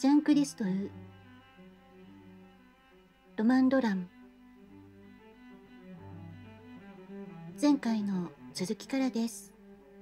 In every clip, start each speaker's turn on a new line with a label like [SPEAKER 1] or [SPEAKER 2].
[SPEAKER 1] ジャン・クリストフ、ロマン・ロラン。前回の続きからです。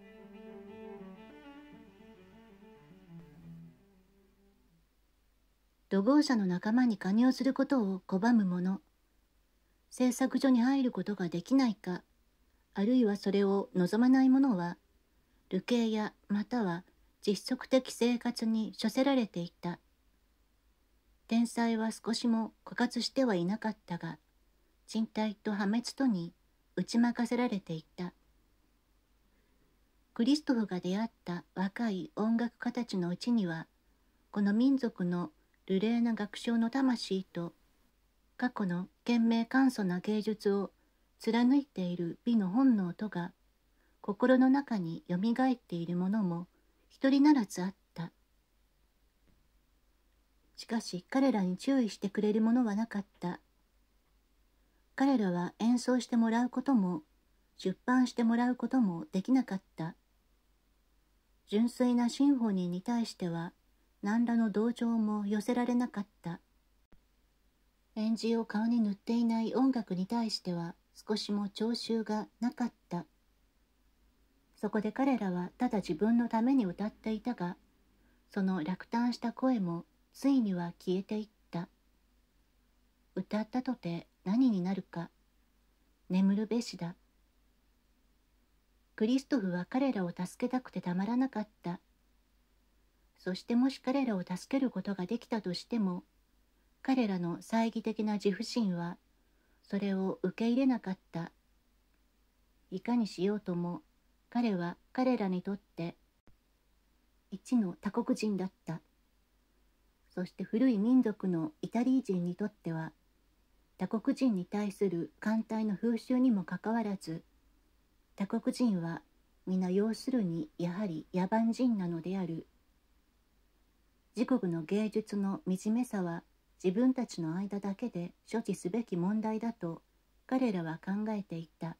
[SPEAKER 1] 土豪者の仲間に加入することを拒む者、製作所に入ることができないか、あるいはそれを望まない者は、流刑やまたは実測的生活に処せられていた。天才は少しも枯渇してはいなかったが、賃貸と破滅とに打ち負かせられていた。クリストフが出会った若い音楽家たちのうちには、この民族の流麗な楽章の魂と、過去の賢明簡素な芸術を貫いている美の本能とが、心の中によみがえっているものも一人ならずあった。しかし彼らに注意してくれるものはなかった。彼らは演奏してもらうことも、出版してもらうこともできなかった。純粋なシンフォニーに対しては、何らの同情も寄せられなかった。演じを顔に塗っていない音楽に対しては、少しも徴収がなかった。そこで彼らはただ自分のために歌っていたが、その落胆した声もついには消えていった。歌ったとて何になるか、眠るべしだ。クリストフは彼らを助けたくてたまらなかった。そしてもし彼らを助けることができたとしても、彼らの猜疑的な自負心は、それを受け入れなかった。いかにしようとも、彼は彼らにとって、一の他国人だった。そして古い民族のイタリー人にとっては、他国人に対する歓待の風習にもかかわらず、他国人は皆要するにやはり野蛮人なのである。自国の芸術の惨めさは自分たちの間だけで処置すべき問題だと彼らは考えていた。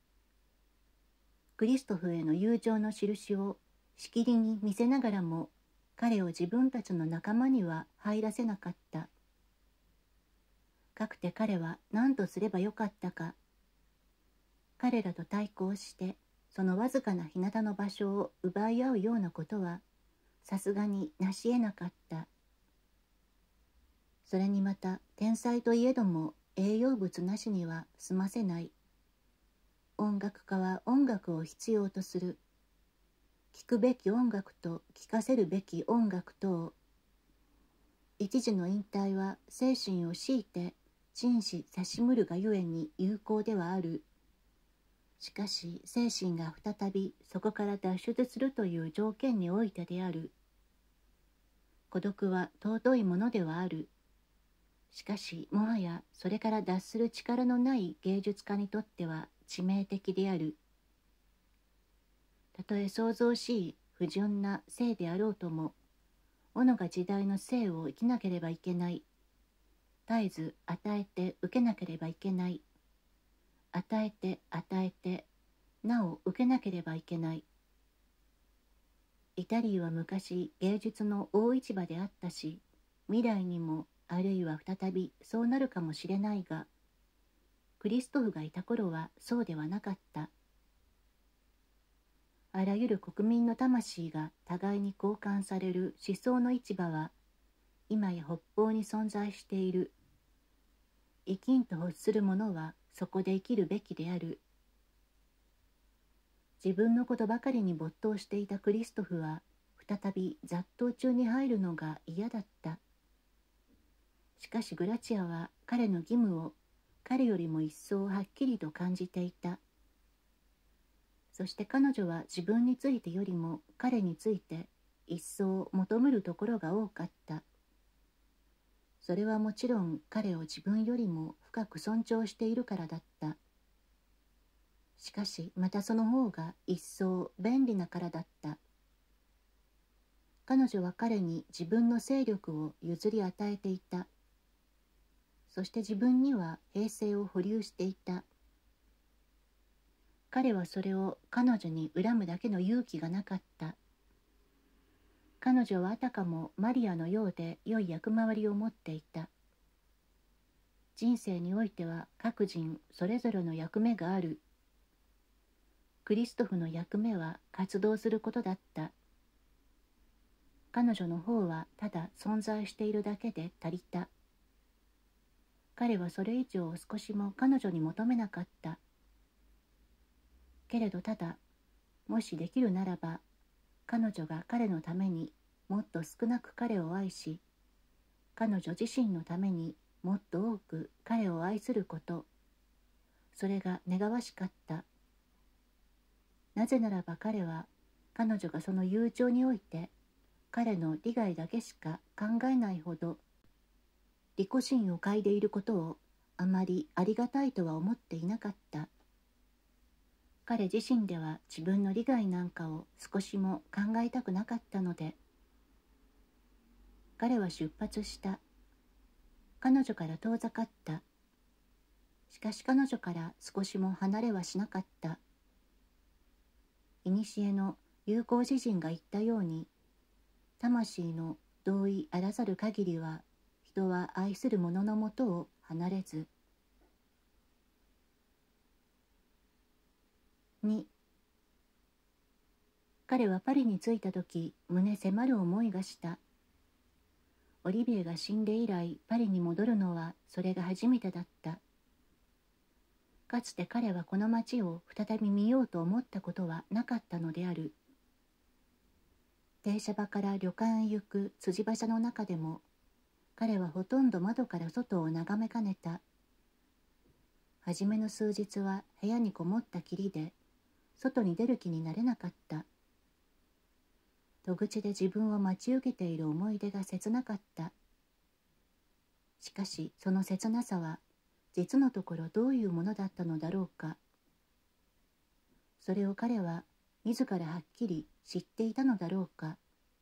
[SPEAKER 1] クリストフへの友情の印をしきりに見せながらも、彼を自分たちの仲間には入らせなかった。かくて彼は何とすればよかったか。彼らと対抗してそのわずかな日向の場所を奪い合うようなことはさすがになし得なかった。それにまた天才といえども栄養物なしには済ませない。音楽家は音楽を必要とする。聴くべき音楽と聴かせるべき音楽とを。一時の引退は精神を強いて陳し差しむるがゆえに有効ではある。しかし精神が再びそこから脱出するという条件においてである。孤独は尊いものではある。しかしもはやそれから脱する力のない芸術家にとっては致命的である。たとえ創造しい不純な性であろうとも、己が時代の性を生きなければいけない。絶えず与えて受けなければいけない。与えて与えて、なお受けなければいけない。イタリーは昔芸術の大市場であったし、未来にもあるいは再びそうなるかもしれないが、クリストフがいた頃はそうではなかった。あらゆる国民の魂が互いに交換される思想の市場は、今や北方に存在している。生きんと欲する者はそこで生きるべきである。自分のことばかりに没頭していたクリストフは、再び雑踏中に入るのが嫌だった。しかしグラチアは彼の義務を彼よりも一層はっきりと感じていた。そして彼女は自分についてよりも彼について一層求めるところが多かった。それはもちろん彼を自分よりも深く尊重しているからだった。しかしまたその方が一層便利なからだった。彼女は彼に自分の勢力を譲り与えていた。そして自分には平静を保留していた。彼はそれを彼女に恨むだけの勇気がなかった。 彼女はあたかもマリアのようで良い役回りを持っていた。人生においては各人それぞれの役目がある。クリストフの役目は活動することだった。彼女の方はただ存在しているだけで足りた。彼はそれ以上少しも彼女に求めなかった。けれどただ、もしできるならば、彼女が彼のためにもっと少なく彼を愛し、彼女自身のためにもっと多く彼を愛すること、それが願わしかった。なぜならば彼は、彼女がその友情において、彼の利害だけしか考えないほど、利己心を嗅いでいることをあまりありがたいとは思っていなかった。彼自身では自分の利害なんかを少しも考えたくなかったので、彼は出発した。彼女から遠ざかった。しかし彼女から少しも離れはしなかった。古の友好詩人が言ったように、魂の同意あらざる限りは、人は愛する者のもとを離れず。2、彼はパリに着いたとき、胸迫る思いがした。オリビエが死んで以来、パリに戻るのはそれが初めてだった。かつて彼はこの街を再び見ようと思ったことはなかったのである。停車場から旅館へ行く辻馬車の中でも、彼はほとんど窓から外を眺めかねた。はじめの数日は部屋にこもったきりで、外に出る気になれなかった。戸口で自分を待ち受けている思い出が切なかった。しかしその切なさは実のところどういうものだったのだろうか。それを彼は自らはっきり知っていたのだろうか。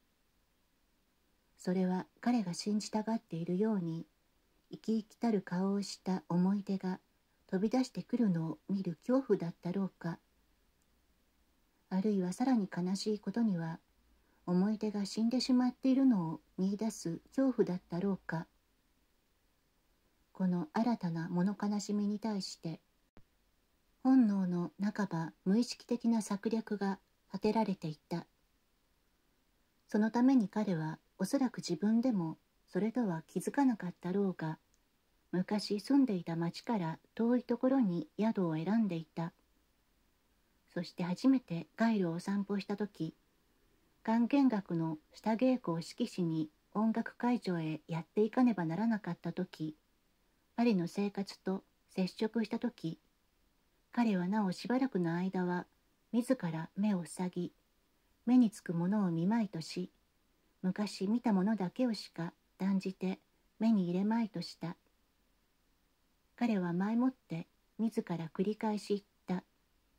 [SPEAKER 1] それは彼が信じたがっているように生き生きたる顔をした思い出が飛び出してくるのを見る恐怖だったろうか。あるいはさらに悲しいことには、思い出が死んでしまっているのを見出す恐怖だったろうか。この新たな物悲しみに対して、本能の半ば無意識的な策略が立てられていた。そのために彼はおそらく自分でもそれとは気づかなかったろうが、昔住んでいた町から遠いところに宿を選んでいた。そして初めて街路を散歩したとき、管弦楽の下稽古を指揮しに音楽会場へやっていかねばならなかったとき、パリの生活と接触したとき、彼はなおしばらくの間は自ら目を塞ぎ、目につくものを見まいとし、昔見たものだけをしか断じて目に入れまいとした。彼は前もって自ら繰り返し言った。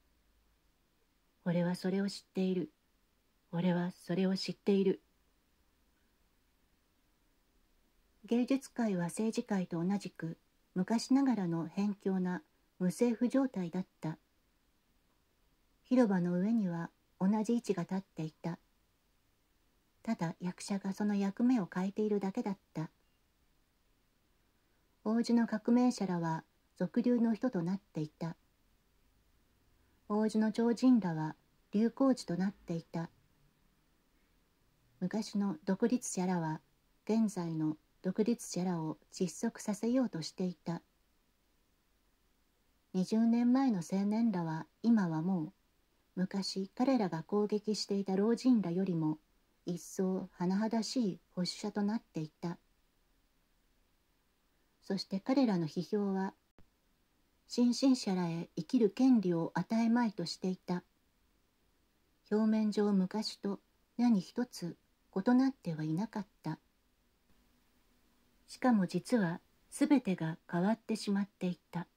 [SPEAKER 1] 俺はそれを知っている。俺はそれを知っている。芸術界は政治界と同じく昔ながらの偏狭な無政府状態だった。広場の上には同じ位置が立っていた。ただ役者がその役目を変えているだけだった。王子の革命者らは俗流の人となっていた。王子の超人らは流行地となっていた。昔の独立者らは現在の独立者らを窒息させようとしていた。20年前の青年らは今はもう昔彼らが攻撃していた老人らよりも一層甚だしい保守者となっていた。そして彼らの批評は心身者らへ生きる権利を与えまいとしていた。表面上昔と何一つ異なってはいなかった。しかも実はすべてが変わってしまっていた。